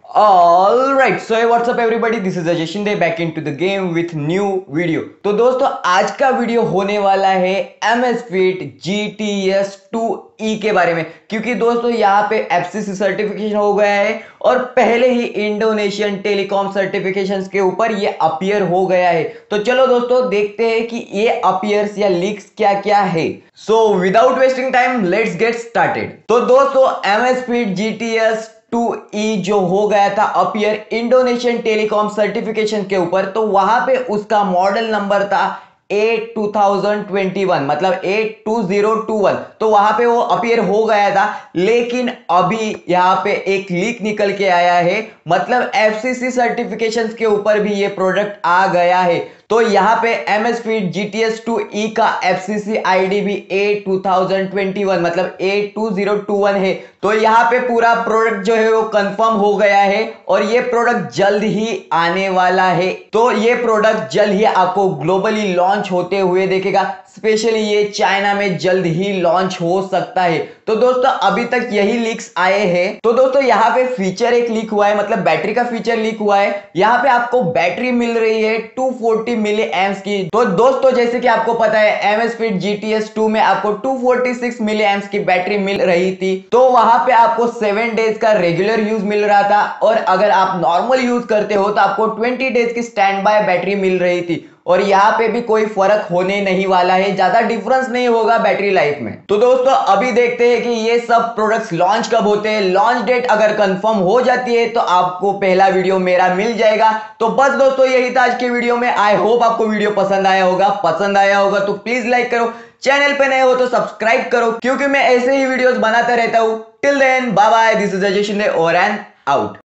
Alright, so hey, what's up everybody? This is Ajay Shinde back into the game with new video। तो दोस्तों आज का video होने वाला है Amazfit GTS 2E के बारे में, क्योंकि दोस्तों यहाँ पे FCC सर्टिफिकेशन हो गया है और पहले ही इंडोनेशियन टेलीकॉम सर्टिफिकेशंस के ऊपर ये अपीयर हो गया है। तो चलो दोस्तों देखते हैं कि ये अपीयर्स या लीक्स क्या क्या है। So without wasting time let's get started. तो दोस्तों Amazfit GTS 2E जो हो गया था अपीयर इंडोनेशियन टेलीकॉम सर्टिफिकेशन के ऊपर, तो वहां पे उसका मॉडल नंबर था A2021, मतलब A2021। तो वहां पे वो अपीयर हो गया था, लेकिन अभी यहाँ पे एक लीक निकल के आया है, मतलब FCC सर्टिफिकेशंस के ऊपर भी ये प्रोडक्ट आ गया है। तो यहाँ पे Amazfit GTS 2E का FCC ID भी A2021 मतलब A2021 है। तो यहाँ पे पूरा प्रोडक्ट जो है वो कंफर्म हो गया है और ये प्रोडक्ट जल्द ही आने वाला है। तो ये प्रोडक्ट जल्द ही आपको ग्लोबली लॉन्च होते हुए देखेगा, स्पेशली ये चाइना में जल्द ही लॉन्च हो सकता है। तो दोस्तों अभी तक यही लीक्स आए हैं। तो दोस्तों यहाँ पे फीचर एक लीक हुआ है, मतलब बैटरी का फीचर लीक हुआ है। यहाँ पे आपको बैटरी मिल रही है 240 मिली एम्प्स की। तो दोस्तों जैसे कि आपको पता है Amazfit GTS 2 में आपको 246 मिली एम्प्स की बैटरी मिल रही थी। तो वहां पे आपको 7 डेज का रेगुलर यूज मिल रहा था और अगर आप नॉर्मल यूज करते हो तो आपको 20 डेज की स्टैंड बाय बैटरी मिल रही थी। और यहाँ पे भी कोई फर्क होने नहीं वाला है, ज्यादा डिफरेंस नहीं होगा बैटरी लाइफ में। तो दोस्तों अभी देखते हैं कि ये सब प्रोडक्ट्स लॉन्च कब होते हैं। लॉन्च डेट अगर कंफर्म हो जाती है तो आपको पहला वीडियो मेरा मिल जाएगा। तो बस दोस्तों यही था आज के वीडियो में। आई होप आपको वीडियो पसंद आया होगा तो प्लीज लाइक करो, चैनल पे नए हो तो सब्सक्राइब करो, क्योंकि मैं ऐसे ही वीडियोस बनाता रहता हूं। Till then bye bye, this is Ajay Shinde, over and out.